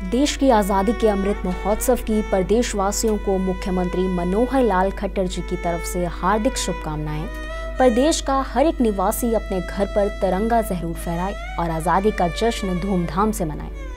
देश की आज़ादी के अमृत महोत्सव की प्रदेशवासियों को मुख्यमंत्री मनोहर लाल खट्टर जी की तरफ से हार्दिक शुभकामनाएं। प्रदेश का हर एक निवासी अपने घर पर तिरंगा जरूर फहराए और आज़ादी का जश्न धूमधाम से मनाए।